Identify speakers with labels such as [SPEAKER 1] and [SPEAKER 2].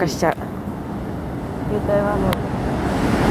[SPEAKER 1] 化しちゃう。
[SPEAKER 2] 携帯はもう